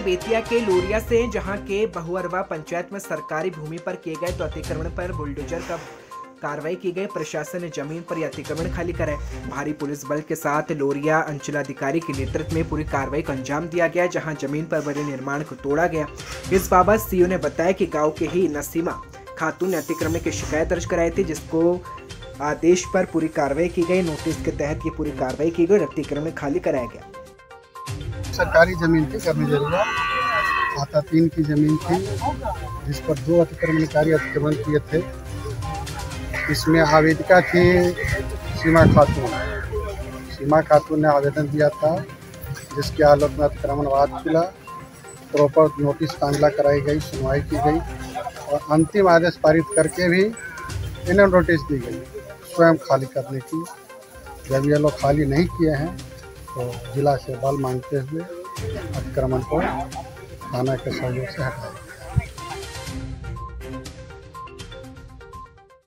खबर बेतिया के लोरिया से, जहां के बहुअरवा पंचायत में सरकारी भूमि पर किए गए तो अतिक्रमण पर बुलडोजर का कार्रवाई की गई। प्रशासन ने जमीन पर अतिक्रमण खाली कराए। भारी पुलिस बल के साथ लोरिया अंचलाधिकारी के नेतृत्व में पूरी कार्रवाई को अंजाम दिया गया, जहां जमीन पर बने निर्माण को तोड़ा गया। इस बाबत सीओ ने बताया कि गांव के ही नसीमा खातून ने अतिक्रमण की शिकायत दर्ज कराई थी, जिसको आदेश पर पूरी कार्रवाई की गई। नोटिस के तहत ये पूरी कार्रवाई की गई और अतिक्रमण खाली कराया गया। सरकारी जमीन थी करने जरूर आता 3 की जमीन थी, जिस पर 2 अतिक्रमणकारी अतिक्रमण किए थे। इसमें आवेदिका थी सीमा खातून ने आवेदन दिया था, जिसके आलोक में अतिक्रमण वाद खुला। प्रॉपर नोटिस कांगला कराई गई, सुनवाई की गई और अंतिम आदेश पारित करके भी इन्हें नोटिस दी गई स्वयं खाली करने की। जब ये लोग खाली नहीं किए हैं तो जिला से बल मांगते हुए अतिक्रमण को थाना के सहयोग से हटाया।